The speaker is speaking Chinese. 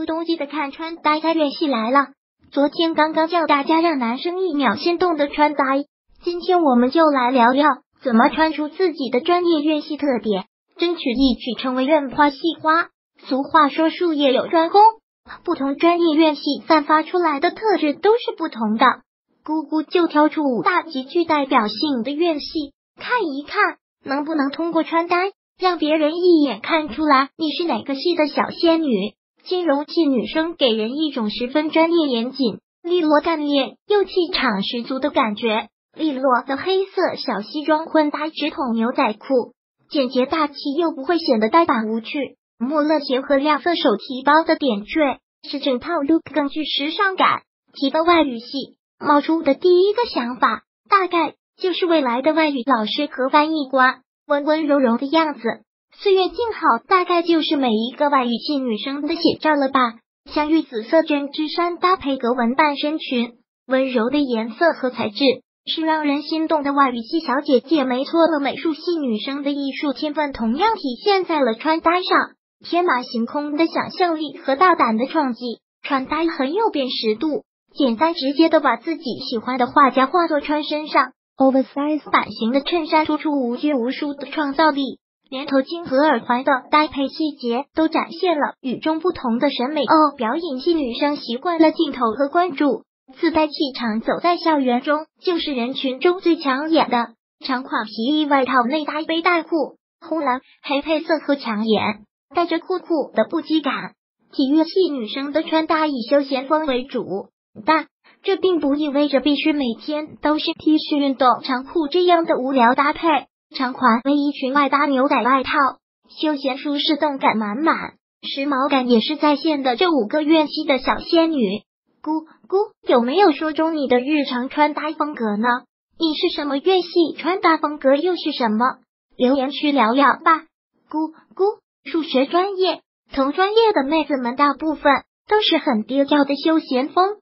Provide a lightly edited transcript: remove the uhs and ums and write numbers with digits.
秋冬季的看穿搭在院系来了。昨天刚刚教大家让男生一秒心动的穿搭，今天我们就来聊聊怎么穿出自己的专业院系特点，争取一举成为院花系花。俗话说术业有专攻，不同专业院系散发出来的特质都是不同的。姑姑就挑出5大极具代表性的院系，看一看能不能通过穿搭让别人一眼看出来你是哪个系的小仙女。金融系女生给人一种十分专业严谨、利落干练又气场十足的感觉。利落的黑色小西装混搭直筒牛仔裤，简洁大气又不会显得呆板无趣。穆勒鞋和亮色手提包的点缀，使整套 look 更具时尚感。提到外语系，冒出的第一个想法，大概就是未来的外语老师和翻译官，温温柔柔的样子。岁月静好，大概就是每一个外语系女生的写照了吧。香芋紫色针织衫搭配格纹半身裙，温柔的颜色和材质是让人心动的外语系小姐姐。没错了，美术系女生的艺术天分同样体现在了穿搭上，天马行空的想象力和大胆的创意，穿搭很有辨识度，简单直接的把自己喜欢的画家画作穿身上。oversize 版型的衬衫突出无拘无束的创造力，连头巾和耳环的搭配细节都展现了与众不同的审美。表演系女生习惯了镜头和关注，自带气场，走在校园中就是人群中最抢眼的。长款皮衣外套内搭背带裤，红蓝黑配色和抢眼，带着酷酷的不羁感。体育系女生的穿搭以休闲风为主，但这并不意味着必须每天都是 T 恤运动长裤这样的无聊搭配。长款卫衣裙外搭牛仔外套，休闲舒适，动感满满，时髦感也是在线的。这5个院系的小仙女，姑姑有没有说中你的日常穿搭风格呢？你是什么院系？穿搭风格又是什么？留言区聊聊吧。姑姑数学专业，同专业的妹子们大部分都是很低调的休闲风，